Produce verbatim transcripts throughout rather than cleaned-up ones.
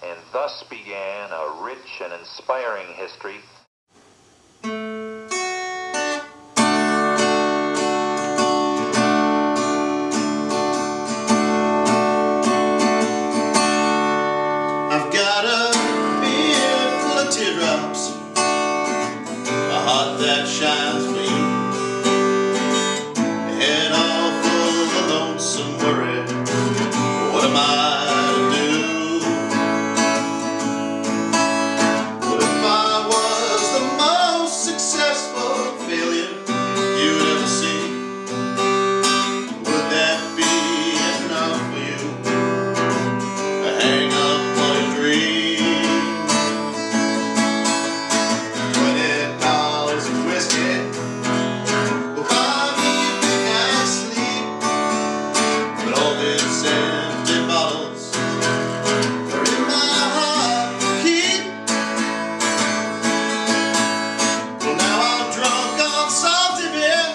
and thus began a rich and inspiring history. I've got a beer full of teardrops, a heart that shines for you, a head all full of lonesome worry. What am I to do? What if I was the most successful failure you'd ever see? Would that be enough for you to hang up on a dream? Twenty dollars of whiskey will buy me a big night's sleep, but all this empty bottles are in my heart to keep. Well, now I'm drunk on salty beer,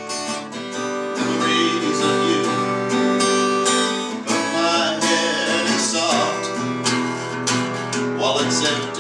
memories of you, but my head is soft while it's empty.